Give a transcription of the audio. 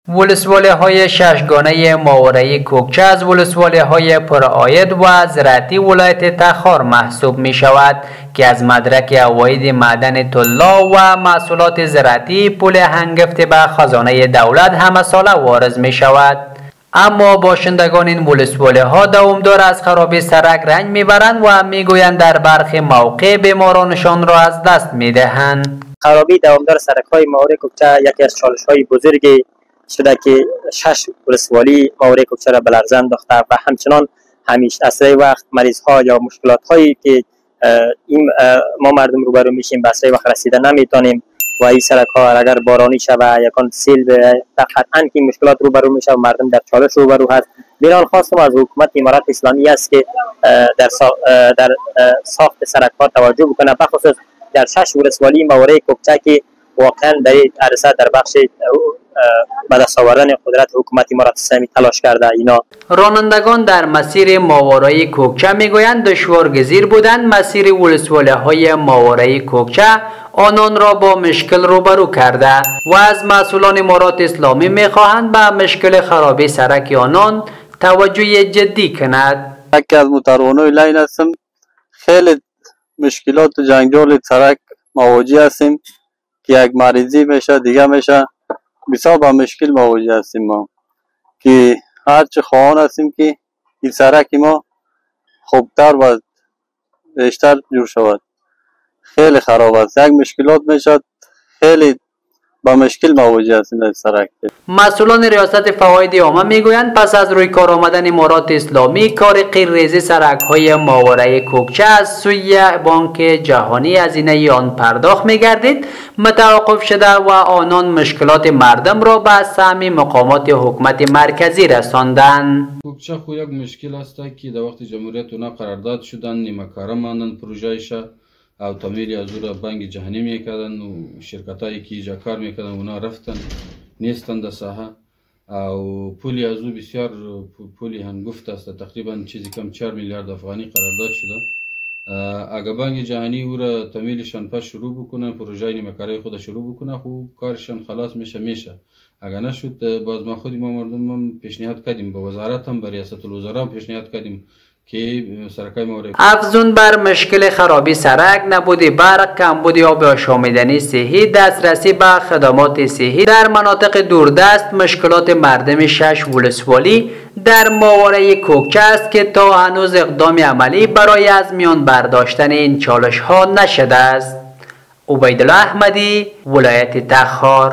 ولسوالی های ششگانه ماورای کوکچه از ولسوالی های پرعاید و زراعتی ولایت تخار محسوب می شود که از مدرک عواید معدن طلا و محصولات زراعتی پول هنگفت به خزانه دولت همه ساله وارد می شود. اما باشندگان این ولسوالی ها دوامدار از خرابی سرک رنج میبرند و میگویند در برخی مواقع بیمارانشان را از دست میدهند. خرابی دوامدار سرک های ماورای کوکچه یکی از چالش های بزرگی شده که 6 ولسوالی ماورای کوکچه را به لرزه انداخته و همچنان همیشه اسرع وقت مریض ها یا مشکلات هایی که ما مردم روبرو میشیم به اسرع وقت رسیده نمیتونیم و این سرک ها اگر بارانی شود یکان سیل به قطعا که مشکلات روبرو میشه و مردم در چالش روبرو هست. بنابراین خواستم از حکومت امارات اسلامی است که در ساخت سرک ها توجه بکنه، بخصوص در 6 ولسوالی ماورای کوکچه که واقعا در این عرصه در بخش به دست آوردن قدرت حکومت امارات اسلامی تلاش کرده. اینا رانندگان در مسیر ماورای کوکچه میگویند دشوارگزیر بودند مسیر ولسوالی های ماورای کوکچه آنان را با مشکل روبرو کرده و از مسئولان امارات اسلامی میخواهند به مشکل خرابی سرک آنان توجه جدی کند. یکی از موتروانای لین هستم، خیلی مشکلات و جنجال سرک مواجه هستیم که یک مریضی میشه دیگه میشه، بسیار با مشکل مواجه هستیم ما که هرچه خواهان هستیم که این سرک ما خوبتر و بیشتر جور شود. خیلی خراب است، یک مشکلات میشد، خیلی با مشکل مواجه هستیم در سرک. مسئولان ریاست فواید عامه میگویند پس از روی کار آمدن امارات اسلامی کار غیرریزی سرک های ماورای کوکچه از سوی بانک جهانی هزینه آن پرداخت میگردید متوقف شده و آنان مشکلات مردم را به سهم مقامات حکومت مرکزی رساندند. کوکچه خو یک مشکل است که در وقت جمهوریت اونا قرارداد شدن نیمه کاره ماندن پروژه‌اش او تمویل از او را بانک جهانی میکردن و شرکت هایی که اینجا کار میکردن اونا رفتن نیستن در ساحه او پولی از او بسیار پولی هنگفت است، تقریبا چیزی کم 4 میلیارد افغانی قرارداد شده. اگر بانک جهانی او را تمویلشان پس شروع بکنن پروژه نیمه کاره خود شروع بکنن خوب کارشان خلاص میشه. اگر نشد باز ما خودی ما مردم پیشنهاد کردیم به وزارت هم به ریاست الوزرا پیشنهاد کردیم که سرکای مورد افزون بر مشکل خرابی سرک، نبود برق، کمبود آب آشامیدنی صحی، دسترسی به خدمات صحی در مناطق دوردست مشکلات مردم 6 ولسوالی در ماورای کوکچه است که تا هنوز اقدام عملی برای از میان برداشتن این چالش ها نشده است. عبیدالله احمدی، ولایت تخار.